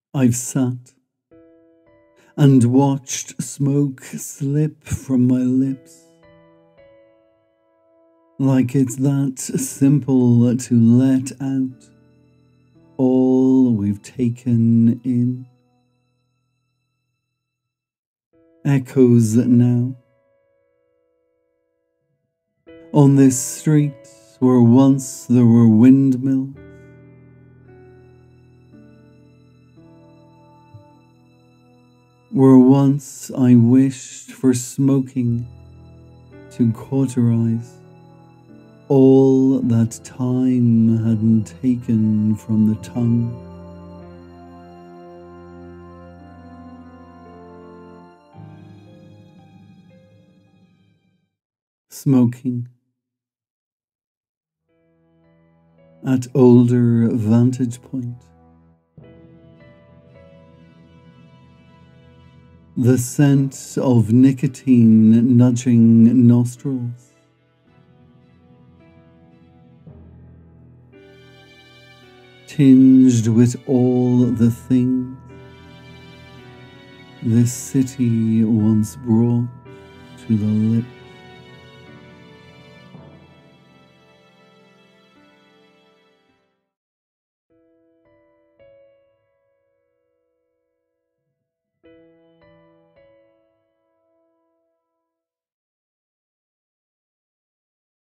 I've sat and watched smoke slip from my lips, like it's that simple to let out all we've taken in. Echoes now. On this street where once there were windmills, where once I wished for smoking to cauterize all that time hadn't taken from the tongue. Smoking at older vantage point. The scent of nicotine nudging nostrils. Tinged with all the things this city once brought to the lips.